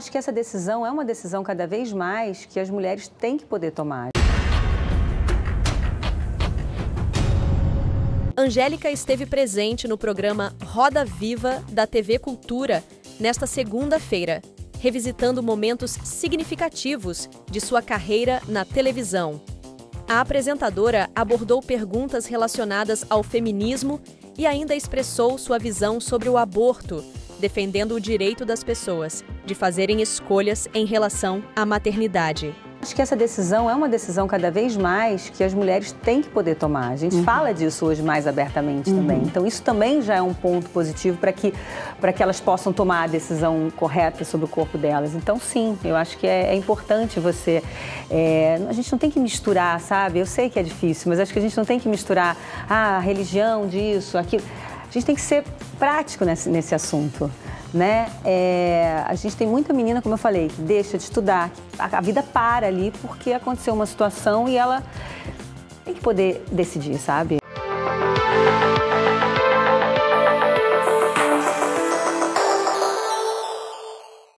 Acho que essa decisão é uma decisão cada vez mais que as mulheres têm que poder tomar. Angélica esteve presente no programa Roda Viva da TV Cultura nesta segunda-feira, revisitando momentos significativos de sua carreira na televisão. A apresentadora abordou perguntas relacionadas ao feminismo e ainda expressou sua visão sobre o aborto, defendendo o direito das pessoas de fazerem escolhas em relação à maternidade. Acho que essa decisão é uma decisão cada vez mais que as mulheres têm que poder tomar. A gente fala disso hoje mais abertamente também. Então isso também já é um ponto positivo para que elas possam tomar a decisão correta sobre o corpo delas. Então sim, eu acho que é importante você... a gente não tem que misturar, sabe? Eu sei que é difícil, mas acho que a gente não tem que misturar a religião disso, aquilo. A gente tem que ser prático nesse assunto. Né? A gente tem muita menina, como eu falei, que deixa de estudar, a vida para ali porque aconteceu uma situação e ela tem que poder decidir, sabe?